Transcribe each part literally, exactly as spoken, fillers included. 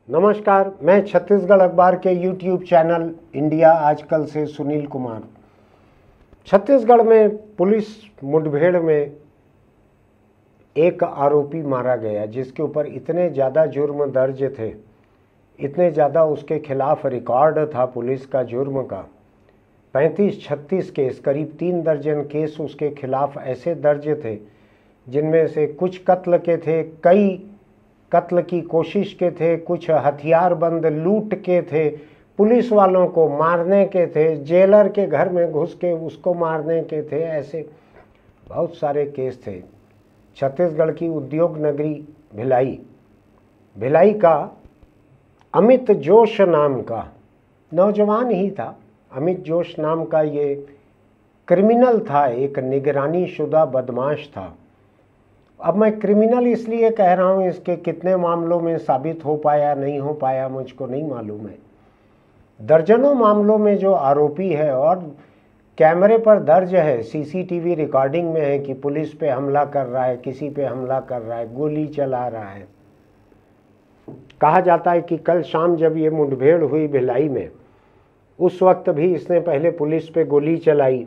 नमस्कार, मैं छत्तीसगढ़ अखबार के यूट्यूब चैनल इंडिया आजकल से सुनील कुमार। छत्तीसगढ़ में पुलिस मुठभेड़ में एक आरोपी मारा गया जिसके ऊपर इतने ज़्यादा जुर्म दर्ज थे, इतने ज़्यादा उसके खिलाफ रिकॉर्ड था पुलिस का जुर्म का। पैंतीस छत्तीस केस, करीब तीन दर्जन केस उसके खिलाफ ऐसे दर्ज थे जिनमें से कुछ कत्ल के थे, कई कत्ल की कोशिश के थे, कुछ हथियारबंद लूट के थे, पुलिस वालों को मारने के थे, जेलर के घर में घुस के उसको मारने के थे। ऐसे बहुत सारे केस थे। छत्तीसगढ़ की उद्योग नगरी भिलाई भिलाई का अमित जोश नाम का नौजवान ही था। अमित जोश नाम का ये क्रिमिनल था, एक निगरानी शुदा बदमाश था। अब मैं क्रिमिनल इसलिए कह रहा हूँ, इसके कितने मामलों में साबित हो पाया नहीं हो पाया मुझको नहीं मालूम है। दर्जनों मामलों में जो आरोपी है और कैमरे पर दर्ज है, सीसीटीवी रिकॉर्डिंग में है कि पुलिस पे हमला कर रहा है, किसी पे हमला कर रहा है, गोली चला रहा है। कहा जाता है कि कल शाम जब ये मुठभेड़ हुई भिलाई में, उस वक्त भी इसने पहले पुलिस पे गोली चलाई।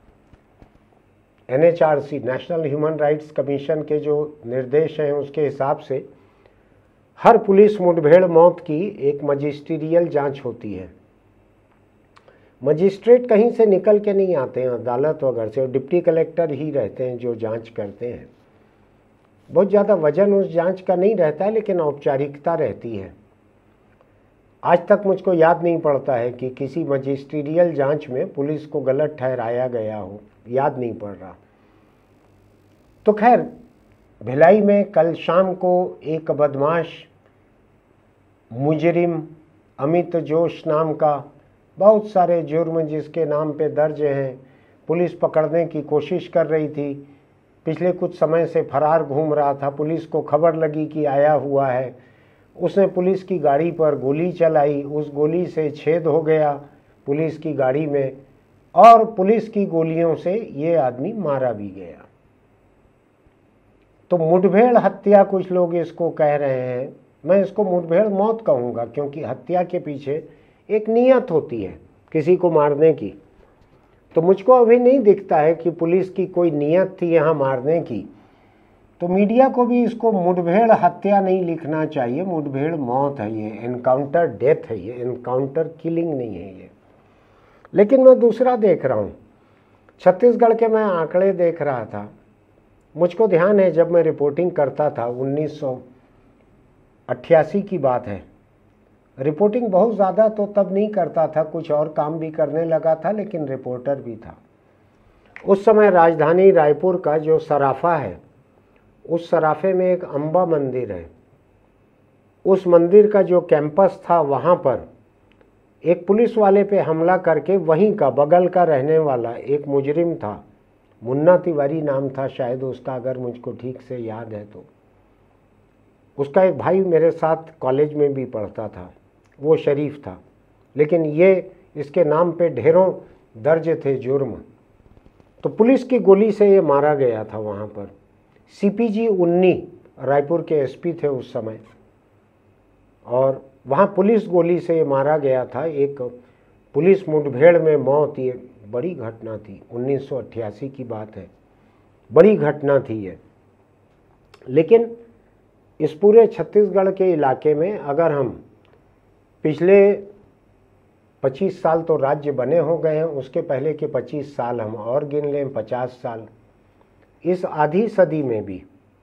N H R C, national human rights commission के जो निर्देश हैं उसके हिसाब से हर पुलिस मुठभेड़ मौत की एक मजिस्ट्रियल जांच होती है। मजिस्ट्रेट कहीं से निकल के नहीं आते हैं अदालत वगैरह से, और डिप्टी कलेक्टर ही रहते हैं जो जांच करते हैं। बहुत ज़्यादा वजन उस जांच का नहीं रहता है, लेकिन औपचारिकता रहती है। आज तक मुझको याद नहीं पड़ता है कि किसी मजिस्ट्रियल जांच में पुलिस को गलत ठहराया गया हो, याद नहीं पड़ रहा। तो खैर, भिलाई में कल शाम को एक बदमाश मुजरिम अमित जोश नाम का, बहुत सारे जुर्म जिसके नाम पे दर्ज हैं, पुलिस पकड़ने की कोशिश कर रही थी। पिछले कुछ समय से फरार घूम रहा था। पुलिस को खबर लगी कि आया हुआ है, उसने पुलिस की गाड़ी पर गोली चलाई। उस गोली से छेद हो गया पुलिस की गाड़ी में, और पुलिस की गोलियों से ये आदमी मारा भी गया। तो मुठभेड़ हत्या कुछ लोग इसको कह रहे हैं, मैं इसको मुठभेड़ मौत कहूँगा, क्योंकि हत्या के पीछे एक नियत होती है किसी को मारने की। तो मुझको अभी नहीं दिखता है कि पुलिस की कोई नियत थी यहाँ मारने की। तो मीडिया को भी इसको मुठभेड़ हत्या नहीं लिखना चाहिए, मुठभेड़ मौत है ये, एनकाउंटर डेथ है ये, एनकाउंटर किलिंग नहीं है ये। लेकिन मैं दूसरा देख रहा हूँ, छत्तीसगढ़ के मैं आंकड़े देख रहा था। मुझको ध्यान है जब मैं रिपोर्टिंग करता था, उन्नीस सौ अट्ठासी की बात है। रिपोर्टिंग बहुत ज़्यादा तो तब नहीं करता था, कुछ और काम भी करने लगा था, लेकिन रिपोर्टर भी था। उस समय राजधानी रायपुर का जो सराफा है, उस सराफे में एक अम्बा मंदिर है। उस मंदिर का जो कैंपस था, वहाँ पर एक पुलिस वाले पे हमला करके वहीं का बगल का रहने वाला एक मुजरिम था, मुन्ना तिवारी नाम था शायद उसका, अगर मुझको ठीक से याद है तो। उसका एक भाई मेरे साथ कॉलेज में भी पढ़ता था, वो शरीफ था, लेकिन ये इसके नाम पे ढेरों दर्ज थे जुर्म। तो पुलिस की गोली से ये मारा गया था वहाँ पर। सी पी जी उन्नी रायपुर के एस पी थे उस समय, और वहाँ पुलिस गोली से मारा गया था। एक पुलिस मुठभेड़ में मौत, ये बड़ी घटना थी, उन्नीस सौ अट्ठासी की बात है, बड़ी घटना थी ये। लेकिन इस पूरे छत्तीसगढ़ के इलाके में अगर हम पिछले पच्चीस साल तो राज्य बने हो गए हैं, उसके पहले के पच्चीस साल हम और गिन लें, पचास साल, इस आधी सदी में भी,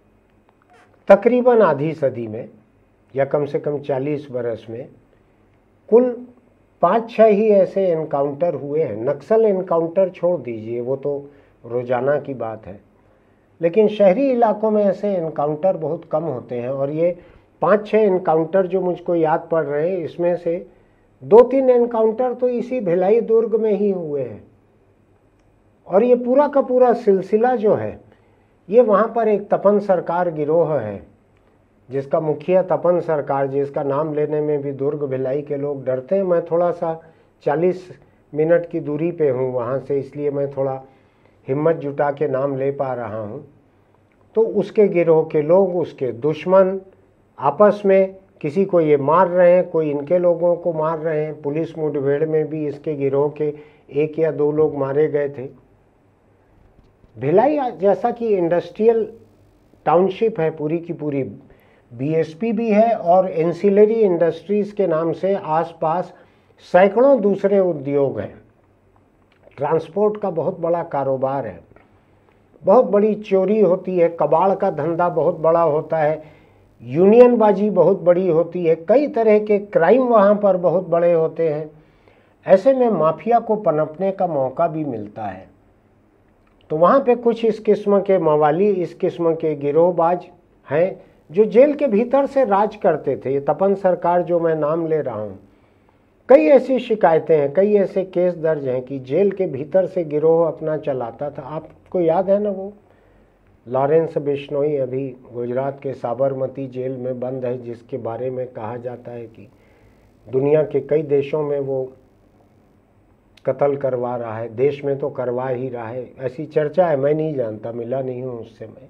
तकरीबन आधी सदी में या कम से कम चालीस बरस में, कुल पाँच छः ही ऐसे एनकाउंटर हुए हैं। नक्सल एनकाउंटर छोड़ दीजिए, वो तो रोज़ाना की बात है, लेकिन शहरी इलाकों में ऐसे एनकाउंटर बहुत कम होते हैं। और ये पाँच छः एनकाउंटर जो मुझको याद पड़ रहे हैं, इसमें से दो तीन एनकाउंटर तो इसी भिलाई दुर्ग में ही हुए हैं। और ये पूरा का पूरा सिलसिला जो है, ये वहाँ पर एक तपन सरकार गिरोह है, जिसका मुखिया तपन सरकार, जिसका नाम लेने में भी दुर्ग भिलाई के लोग डरते हैं। मैं थोड़ा सा चालीस मिनट की दूरी पे हूँ वहाँ से, इसलिए मैं थोड़ा हिम्मत जुटा के नाम ले पा रहा हूँ। तो उसके गिरोह के लोग, उसके दुश्मन आपस में किसी को ये मार रहे हैं, कोई इनके लोगों को मार रहे हैं। पुलिस मुठभेड़ में भी इसके गिरोह के एक या दो लोग मारे गए थे। भिलाई जैसा कि इंडस्ट्रियल टाउनशिप है पूरी की पूरी, बीएसपी भी है और एंसिलरी इंडस्ट्रीज के नाम से आसपास सैकड़ों दूसरे उद्योग हैं। ट्रांसपोर्ट का बहुत बड़ा कारोबार है, बहुत बड़ी चोरी होती है, कबाड़ का धंधा बहुत बड़ा होता है, यूनियनबाजी बहुत बड़ी होती है, कई तरह के क्राइम वहाँ पर बहुत बड़े होते हैं। ऐसे में माफिया को पनपने का मौका भी मिलता है। तो वहाँ पे कुछ इस किस्म के मवाली, इस किस्म के गिरोहबाज हैं जो जेल के भीतर से राज करते थे। ये तपन सरकार जो मैं नाम ले रहा हूँ, कई ऐसी शिकायतें हैं, कई ऐसे केस दर्ज हैं कि जेल के भीतर से गिरोह अपना चलाता था। आपको याद है ना, वो लॉरेंस बिश्नोई अभी गुजरात के साबरमती जेल में बंद है, जिसके बारे में कहा जाता है कि दुनिया के कई देशों में वो कत्ल करवा रहा है, देश में तो करवा ही रहा है, ऐसी चर्चा है। मैं नहीं जानता, मिला नहीं हूँ उससे मैं।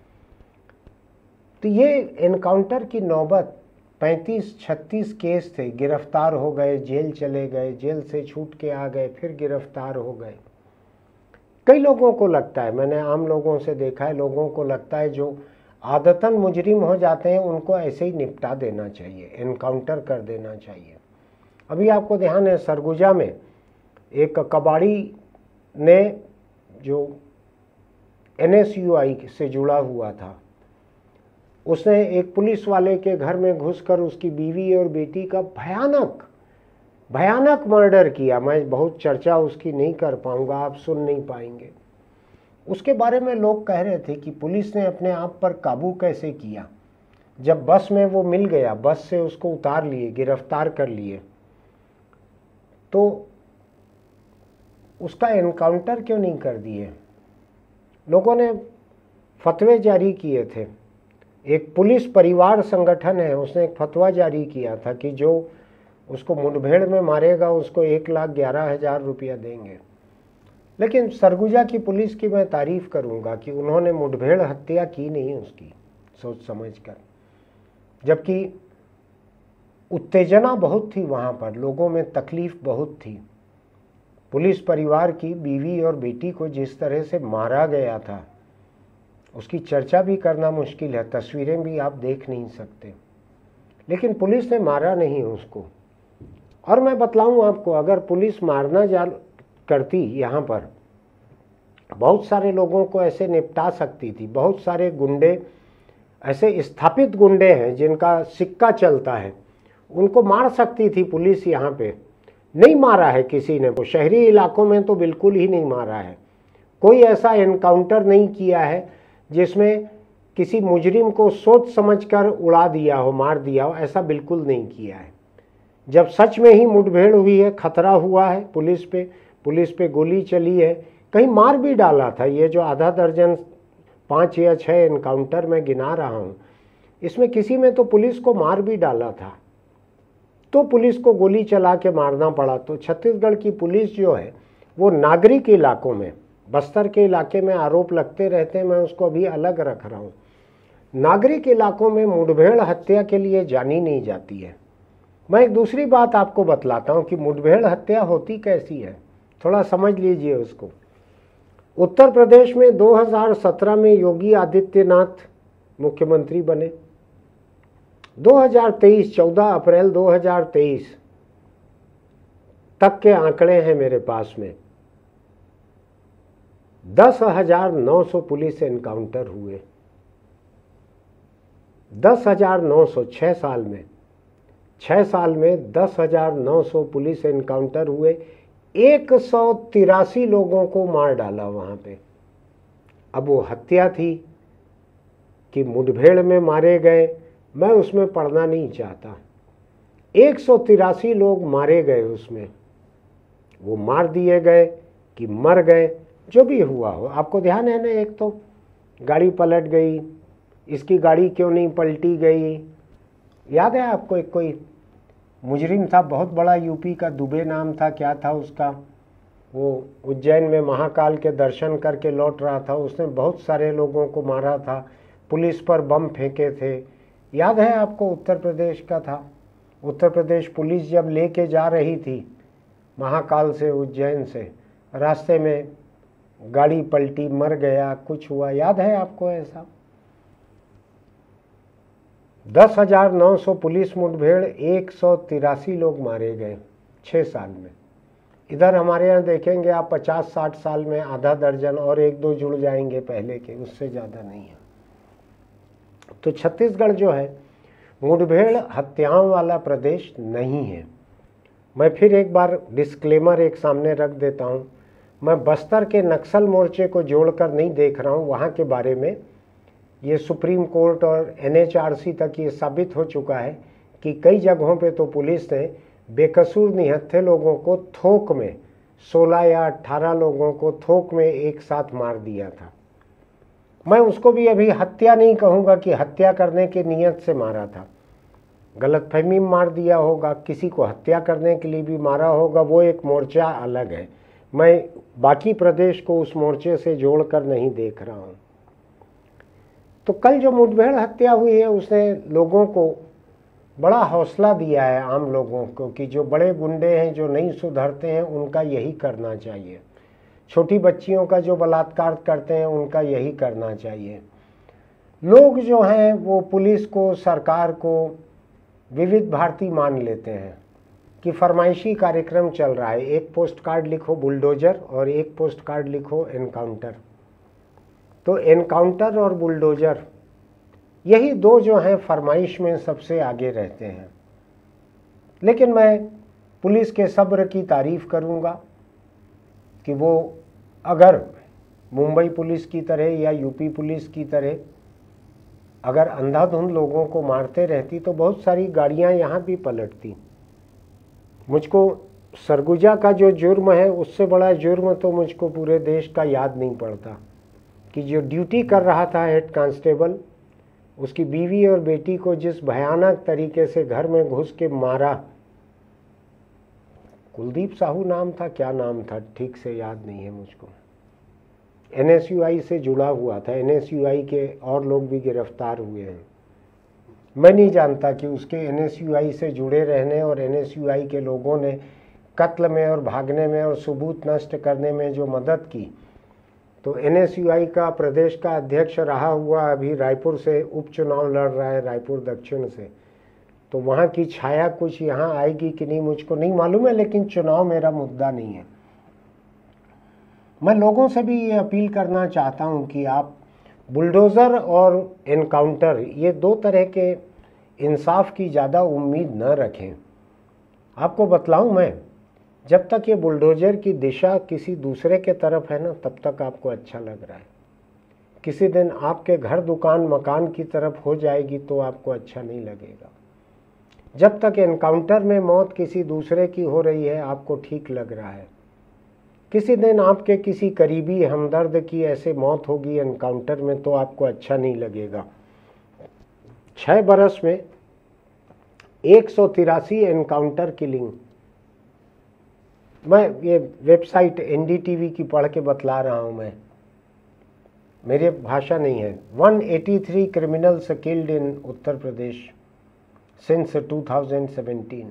तो ये एनकाउंटर की नौबत पैंतीस छत्तीस केस थे, गिरफ्तार हो गए, जेल चले गए, जेल से छूट के आ गए, फिर गिरफ्तार हो गए। कई लोगों को लगता है, मैंने आम लोगों से देखा है, लोगों को लगता है जो आदतन मुजरिम हो जाते हैं उनको ऐसे ही निपटा देना चाहिए, एनकाउंटर कर देना चाहिए। अभी आपको ध्यान है, सरगुजा में एक कबाड़ी ने जो एन एस यू आई से जुड़ा हुआ था, उसने एक पुलिस वाले के घर में घुसकर उसकी बीवी और बेटी का भयानक भयानक मर्डर किया। मैं बहुत चर्चा उसकी नहीं कर पाऊंगा, आप सुन नहीं पाएंगे। उसके बारे में लोग कह रहे थे कि पुलिस ने अपने आप पर काबू कैसे किया। जब बस में वो मिल गया, बस से उसको उतार लिए, गिरफ्तार कर लिए, तो उसका एनकाउंटर क्यों नहीं कर दिए? लोगों ने फतवे जारी किए थे। एक पुलिस परिवार संगठन है, उसने एक फतवा जारी किया था कि जो उसको मुठभेड़ में मारेगा उसको एक लाख ग्यारह हजार रुपया देंगे। लेकिन सरगुजा की पुलिस की मैं तारीफ करूंगा कि उन्होंने मुठभेड़ हत्या की नहीं उसकी, सोच समझ कर, जबकि उत्तेजना बहुत थी वहाँ पर, लोगों में तकलीफ बहुत थी। पुलिस परिवार की बीवी और बेटी को जिस तरह से मारा गया था उसकी चर्चा भी करना मुश्किल है, तस्वीरें भी आप देख नहीं सकते। लेकिन पुलिस ने मारा नहीं उसको। और मैं बतलाऊं आपको, अगर पुलिस मारना जा करती यहाँ पर, बहुत सारे लोगों को ऐसे निपटा सकती थी। बहुत सारे गुंडे, ऐसे स्थापित गुंडे हैं जिनका सिक्का चलता है, उनको मार सकती थी पुलिस यहाँ पे। नहीं मारा है किसी ने, वो शहरी इलाकों में तो बिल्कुल ही नहीं मारा है। कोई ऐसा एनकाउंटर नहीं किया है जिसमें किसी मुजरिम को सोच समझकर उड़ा दिया हो, मार दिया हो, ऐसा बिल्कुल नहीं किया है। जब सच में ही मुठभेड़ हुई है, खतरा हुआ है पुलिस पे, पुलिस पे गोली चली है, कहीं मार भी डाला था। ये जो आधा दर्जन पाँच या छः एनकाउंटर मैं गिना रहा हूँ, इसमें किसी में तो पुलिस को मार भी डाला था, तो पुलिस को गोली चला के मारना पड़ा। तो छत्तीसगढ़ की पुलिस जो है वो नागरिक इलाकों में, बस्तर के इलाके में आरोप लगते रहते हैं, मैं उसको अभी अलग रख रहा हूँ। नागरिक इलाकों में मुठभेड़ हत्या के लिए जानी नहीं जाती है। मैं एक दूसरी बात आपको बतलाता हूँ कि मुठभेड़ हत्या होती कैसी है, थोड़ा समझ लीजिए उसको। उत्तर प्रदेश में दो हज़ार सत्रह में योगी आदित्यनाथ मुख्यमंत्री बने। दो हज़ार तेईस, चौदह अप्रैल दो हज़ार तेईस तक के आंकड़े हैं मेरे पास में, दस हजार नौ सौ पुलिस एनकाउंटर हुए। दस हजार नौ सौ, छः साल में छः साल में दस हजार नौ सौ पुलिस एनकाउंटर हुए। एक सौ तिरासी लोगों को मार डाला वहाँ पे। अब वो हत्या थी कि मुठभेड़ में मारे गए, मैं उसमें पढ़ना नहीं चाहता। एक सौ तिरासी लोग मारे गए उसमें, वो मार दिए गए कि मर गए, जो भी हुआ हो। आपको ध्यान है ना, एक तो गाड़ी पलट गई, इसकी गाड़ी क्यों नहीं पलटी गई, याद है आपको? एक कोई मुजरिम था बहुत बड़ा, यूपी का, दुबे नाम था, क्या था उसका, वो उज्जैन में महाकाल के दर्शन करके लौट रहा था, उसने बहुत सारे लोगों को मारा था, पुलिस पर बम फेंके थे, याद है आपको, उत्तर प्रदेश का था। उत्तर प्रदेश पुलिस जब लेके जा रही थी महाकाल से, उज्जैन से, रास्ते में गाड़ी पलटी, मर गया, कुछ हुआ, याद है आपको ऐसा? दस हजार नौ सौ पुलिस मुठभेड़, एक सौ तिरासी लोग मारे गए छः साल में। इधर हमारे यहाँ देखेंगे आप पचास साठ साल में आधा दर्जन और एक दो जुड़ जाएंगे पहले के, उससे ज़्यादा नहीं है। तो छत्तीसगढ़ जो है मुठभेड़ हत्याओं वाला प्रदेश नहीं है। मैं फिर एक बार डिस्क्लेमर एक सामने रख देता हूँ, मैं बस्तर के नक्सल मोर्चे को जोड़कर नहीं देख रहा हूँ। वहाँ के बारे में ये सुप्रीम कोर्ट और एन एच आर सी तक ये साबित हो चुका है कि कई जगहों पे तो पुलिस ने बेकसूर निहत्थे लोगों को थोक में, सोलह या अट्ठारह लोगों को थोक में एक साथ मार दिया था। मैं उसको भी अभी हत्या नहीं कहूँगा कि हत्या करने की नीयत से मारा था, गलतफहमी में मार दिया होगा, किसी को हत्या करने के लिए भी मारा होगा, वो एक मोर्चा अलग है। मैं बाकी प्रदेश को उस मोर्चे से जोड़कर नहीं देख रहा हूँ। तो कल जो मुठभेड़ हत्या हुई है उसने लोगों को बड़ा हौसला दिया है, आम लोगों को, कि जो बड़े गुंडे हैं, जो नहीं सुधरते हैं, उनका यही करना चाहिए। छोटी बच्चियों का जो बलात्कार करते हैं उनका यही करना चाहिए। लोग जो हैं वो पुलिस को, सरकार को विविध भारती मान लेते हैं कि फरमाइशी कार्यक्रम चल रहा है, एक पोस्ट कार्ड लिखो बुलडोजर और एक पोस्ट कार्ड लिखो एनकाउंटर। तो एनकाउंटर और बुलडोजर यही दो जो हैं फरमाइश में सबसे आगे रहते हैं। लेकिन मैं पुलिस के सब्र की तारीफ़ करूंगा कि वो अगर मुंबई पुलिस की तरह या यूपी पुलिस की तरह अगर अंधाधुंध लोगों को मारते रहती तो बहुत सारी गाड़ियां यहाँ भी पलटती। मुझको सरगुजा का जो जुर्म है उससे बड़ा जुर्म तो मुझको पूरे देश का याद नहीं पड़ता कि जो ड्यूटी कर रहा था हेड कांस्टेबल, उसकी बीवी और बेटी को जिस भयानक तरीके से घर में घुस के मारा। कुलदीप साहू नाम था, क्या नाम था ठीक से याद नहीं है मुझको। एन एस यू आई से जुड़ा हुआ था, एन एस यू आई के और लोग भी गिरफ्तार हुए हैं। मैं नहीं जानता कि उसके एन एस यू आई से जुड़े रहने और एन एस यू आई के लोगों ने कत्ल में और भागने में और सबूत नष्ट करने में जो मदद की। तो एन एस यू आई का प्रदेश का अध्यक्ष रहा हुआ अभी रायपुर से उपचुनाव लड़ रहा है, रायपुर दक्षिण से। तो वहाँ की छाया कुछ यहाँ आएगी कि नहीं मुझको नहीं मालूम है, लेकिन चुनाव मेरा मुद्दा नहीं है। मैं लोगों से भी ये अपील करना चाहता हूँ कि आप बुलडोज़र और एनकाउंटर, ये दो तरह के इंसाफ की ज़्यादा उम्मीद न रखें। आपको बतलाऊँ मैं, जब तक ये बुलडोज़र की दिशा किसी दूसरे के तरफ है ना, तब तक आपको अच्छा लग रहा है। किसी दिन आपके घर, दुकान, मकान की तरफ हो जाएगी तो आपको अच्छा नहीं लगेगा। जब तक एनकाउंटर में मौत किसी दूसरे की हो रही है आपको ठीक लग रहा है। किसी दिन आपके किसी करीबी हमदर्द की ऐसे मौत होगी एनकाउंटर में तो आपको अच्छा नहीं लगेगा। छः बरस में एक सौ तिरासी एनकाउंटर किलिंग, मैं ये website N D T V की पढ़ के बतला रहा हूँ, मैं मेरी भाषा नहीं है। एक सौ तिरासी criminals killed in Uttar Pradesh since two thousand seventeen.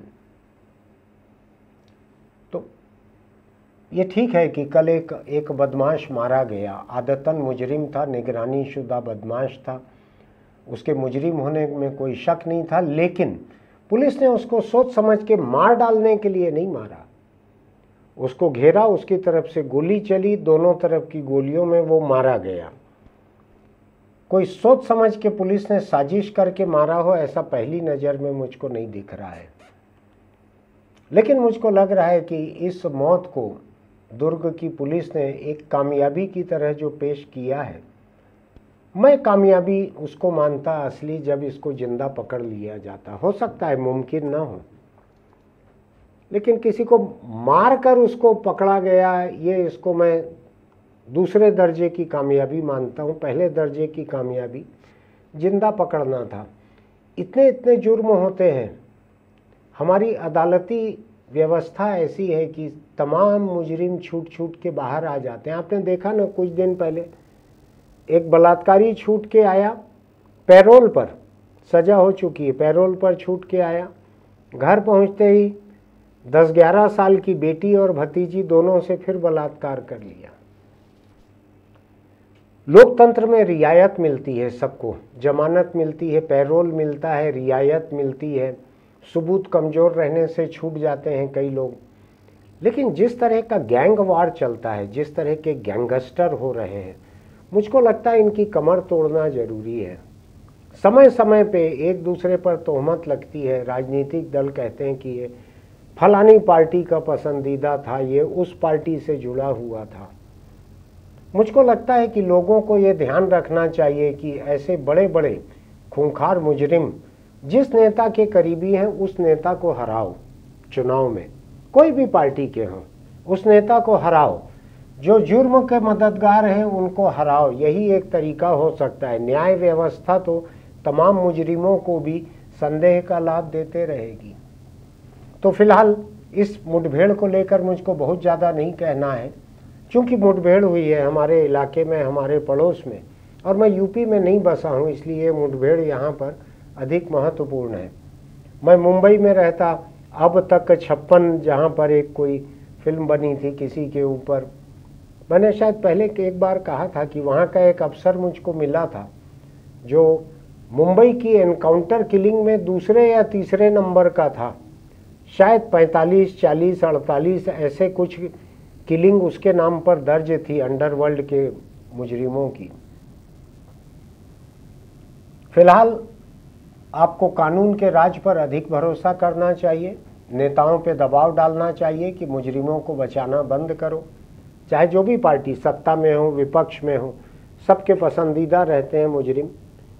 तो ये ठीक है कि कल एक एक बदमाश मारा गया, आदतन मुजरिम था, निगरानी शुदा बदमाश था, उसके मुजरिम होने में कोई शक नहीं था, लेकिन पुलिस ने उसको सोच समझ के मार डालने के लिए नहीं मारा। उसको घेरा, उसकी तरफ से गोली चली, दोनों तरफ की गोलियों में वो मारा गया। कोई सोच समझ के पुलिस ने साजिश करके मारा हो ऐसा पहली नज़र में मुझको नहीं दिख रहा है। लेकिन मुझको लग रहा है कि इस मौत को दुर्ग की पुलिस ने एक कामयाबी की तरह जो पेश किया है, मैं कामयाबी उसको मानता असली जब इसको जिंदा पकड़ लिया जाता। हो सकता है मुमकिन ना हो, लेकिन किसी को मार कर उसको पकड़ा गया, ये इसको मैं दूसरे दर्जे की कामयाबी मानता हूँ। पहले दर्जे की कामयाबी जिंदा पकड़ना था। इतने इतने जुर्म होते हैं, हमारी अदालती व्यवस्था ऐसी है कि तमाम मुजरिम छूट छूट के बाहर आ जाते हैं। आपने देखा ना, कुछ दिन पहले एक बलात्कारी छूट के आया पैरोल पर, सज़ा हो चुकी है, पैरोल पर छूट के आया। घर पहुंचते ही दस ग्यारह साल की बेटी और भतीजी दोनों से फिर बलात्कार कर लिया। लोकतंत्र में रियायत मिलती है सबको, जमानत मिलती है, पैरोल मिलता है, रियायत मिलती है, सबूत कमज़ोर रहने से छूट जाते हैं कई लोग। लेकिन जिस तरह का गैंग वार चलता है, जिस तरह के गैंगस्टर हो रहे हैं, मुझको लगता है इनकी कमर तोड़ना ज़रूरी है। समय समय पे एक दूसरे पर तोहमत लगती है, राजनीतिक दल कहते हैं कि ये फलानी पार्टी का पसंदीदा था, ये उस पार्टी से जुड़ा हुआ था। मुझको लगता है कि लोगों को ये ध्यान रखना चाहिए कि ऐसे बड़े बड़े खूंखार मुजरिम जिस नेता के करीबी हैं उस नेता को हराओ। चुनाव में कोई भी पार्टी के हों, उस नेता को हराओ। जो जुर्म के मददगार हैं उनको हराओ। यही एक तरीका हो सकता है। न्याय व्यवस्था तो तमाम मुजरिमों को भी संदेह का लाभ देते रहेगी। तो फिलहाल इस मुठभेड़ को लेकर मुझको बहुत ज़्यादा नहीं कहना है, क्योंकि मुठभेड़ हुई है हमारे इलाके में, हमारे पड़ोस में, और मैं यूपी में नहीं बसा हूँ, इसलिए मुठभेड़ यहाँ पर अधिक महत्वपूर्ण है। मैं मुंबई में रहता, अब तक छप्पन जहाँ पर एक कोई फिल्म बनी थी किसी के ऊपर, मैंने शायद पहले एक बार कहा था कि वहाँ का एक अफसर मुझको मिला था जो मुंबई की एनकाउंटर किलिंग में दूसरे या तीसरे नंबर का था। शायद पैंतालीस, चालीस, अड़तालीस ऐसे कुछ किलिंग उसके नाम पर दर्ज थी अंडरवर्ल्ड के मुजरिमों की। फिलहाल आपको कानून के राज पर अधिक भरोसा करना चाहिए, नेताओं पे दबाव डालना चाहिए कि मुजरिमों को बचाना बंद करो। चाहे जो भी पार्टी सत्ता में हो, विपक्ष में हो, सबके पसंदीदा रहते हैं मुजरिम।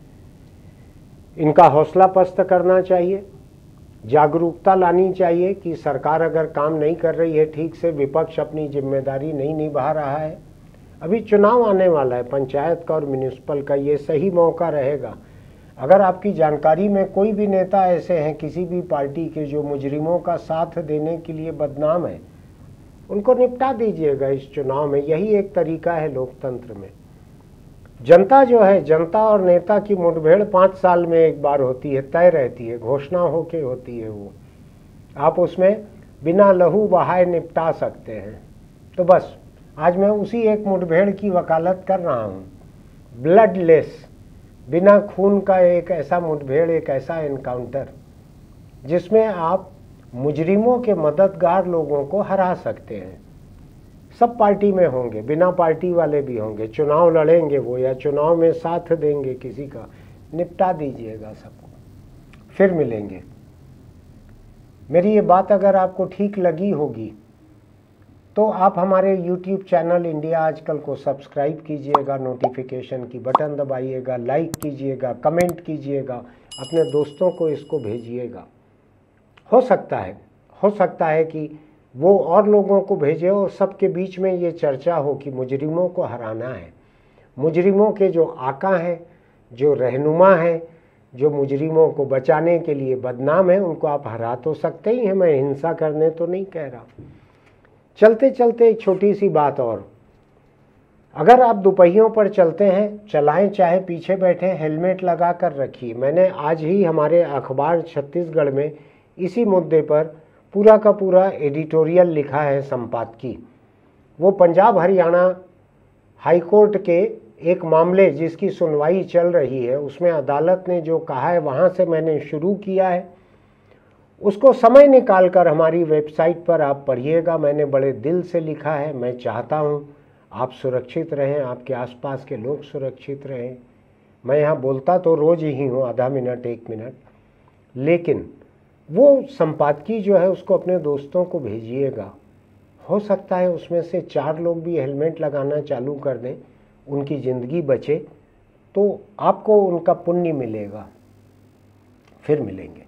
इनका हौसला पस्त करना चाहिए, जागरूकता लानी चाहिए कि सरकार अगर काम नहीं कर रही है ठीक से, विपक्ष अपनी जिम्मेदारी नहीं निभा रहा है। अभी चुनाव आने वाला है पंचायत का और म्यूनिसिपल का, ये सही मौका रहेगा। अगर आपकी जानकारी में कोई भी नेता ऐसे हैं किसी भी पार्टी के जो मुजरिमों का साथ देने के लिए बदनाम है, उनको निपटा दीजिएगा इस चुनाव में। यही एक तरीका है लोकतंत्र में। जनता जो है, जनता और नेता की मुठभेड़ पाँच साल में एक बार होती है, तय रहती है, घोषणा होके होती है। वो आप उसमें बिना लहू बहाए निपटा सकते हैं। तो बस आज मैं उसी एक मुठभेड़ की वकालत कर रहा हूँ, ब्लडलेस, बिना खून का एक ऐसा मुठभेड़, एक ऐसा एनकाउंटर जिसमें आप मुजरिमों के मददगार लोगों को हरा सकते हैं। सब पार्टी में होंगे, बिना पार्टी वाले भी होंगे, चुनाव लड़ेंगे वो या चुनाव में साथ देंगे किसी का, निपटा दीजिएगा सबको। फिर मिलेंगे। मेरी ये बात अगर आपको ठीक लगी होगी तो आप हमारे यूट्यूब चैनल इंडिया आजकल को सब्सक्राइब कीजिएगा, नोटिफिकेशन की बटन दबाइएगा, लाइक कीजिएगा, कमेंट कीजिएगा, अपने दोस्तों को इसको भेजिएगा। हो सकता है हो सकता है कि वो और लोगों को भेजे और सबके बीच में ये चर्चा हो कि मुजरिमों को हराना है। मुजरिमों के जो आका हैं, जो रहनुमा हैं, जो मुजरिमों को बचाने के लिए बदनाम है, उनको आप हरा तो सकते ही हैं। मैं हिंसा करने तो नहीं कह रहा। चलते चलते एक छोटी सी बात और, अगर आप दोपहियों पर चलते हैं, चलाएं चाहे पीछे बैठे, हेलमेट लगा कर रखिए। मैंने आज ही हमारे अखबार छत्तीसगढ़ में इसी मुद्दे पर पूरा का पूरा एडिटोरियल लिखा है संपादकी। वो पंजाब हरियाणा हाई कोर्ट के एक मामले जिसकी सुनवाई चल रही है, उसमें अदालत ने जो कहा है वहाँ से मैंने शुरू किया है। उसको समय निकाल कर हमारी वेबसाइट पर आप पढ़िएगा। मैंने बड़े दिल से लिखा है। मैं चाहता हूँ आप सुरक्षित रहें, आपके आसपास के लोग सुरक्षित रहें। मैं यहाँ बोलता तो रोज़ ही हूँ, आधा मिनट एक मिनट, लेकिन वो संपादकी जो है उसको अपने दोस्तों को भेजिएगा। हो सकता है उसमें से चार लोग भी हेलमेट लगाना चालू कर दें, उनकी ज़िंदगी बचे, तो आपको उनका पुण्य मिलेगा। फिर मिलेंगे।